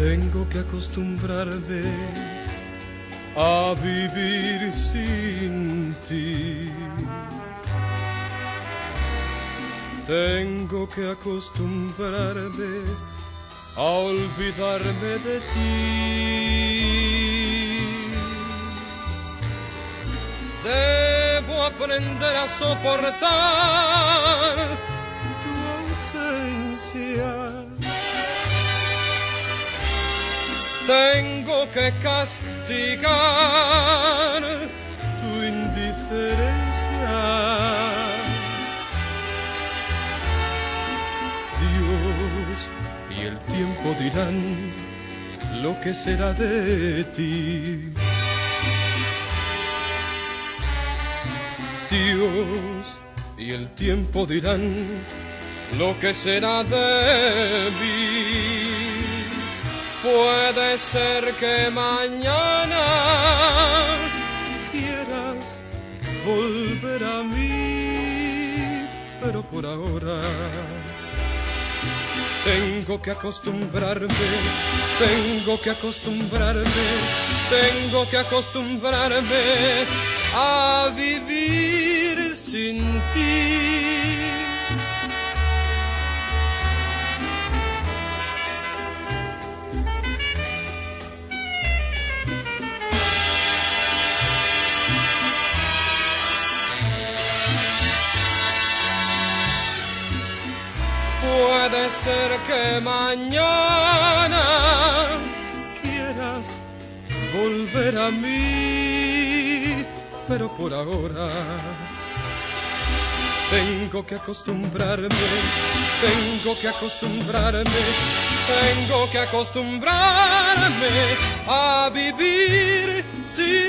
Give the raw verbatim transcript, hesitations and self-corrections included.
Tengo que acostumbrarme a vivir sin ti. Tengo que acostumbrarme a olvidarme de ti. Debo aprender a soportar tu ausencia. Tengo que castigar tu indiferencia. Dios y el tiempo dirán lo que será de ti. Dios y el tiempo dirán lo que será de mí. Puede ser que mañana quieras volver a mí, pero por ahora tengo que acostumbrarme, tengo que acostumbrarme, tengo que acostumbrarme a vivir sin ti. Puede ser que mañana quieras volver a mí, pero por ahora tengo que acostumbrarme, tengo que acostumbrarme, tengo que acostumbrarme a vivir sin